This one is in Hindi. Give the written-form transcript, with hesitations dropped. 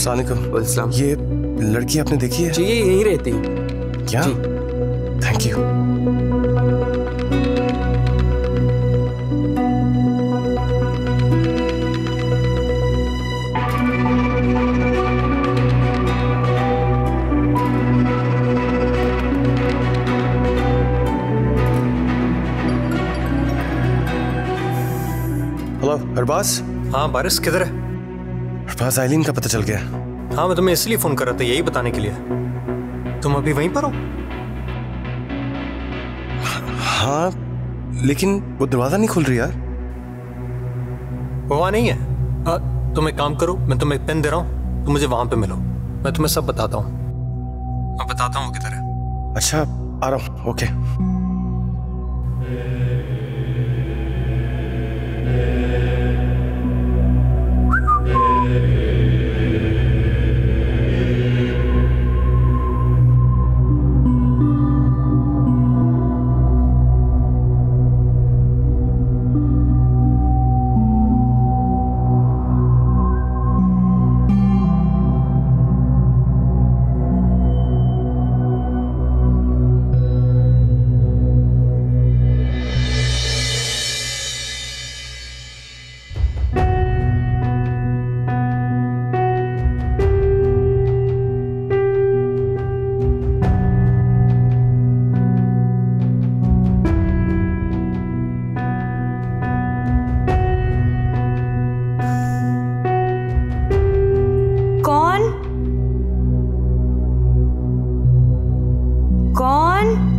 अस्सलाम वालेकुम। ये लड़की आपने देखी है? जी ये यहीं रहती है। क्या? Thank you. हेलो अरबाज। हाँ बारिस किधर है? अरबाज आइलीन का पता चल गया। हाँ मैं तुम्हें इसलिए फोन कर रहा था यही बताने के लिए। तुम अभी वहीं पर हो? हाँ लेकिन वो दरवाजा नहीं खुल रही यार। वो वहाँ नहीं है। तुम एक काम करो, मैं तुम्हें एक पेन दे रहा हूँ, तुम मुझे वहां पे मिलो, मैं तुम्हें सब बताता हूँ। मैं बताता हूँ किधर है। अच्छा आ रहा हूँ। ओके। कौन?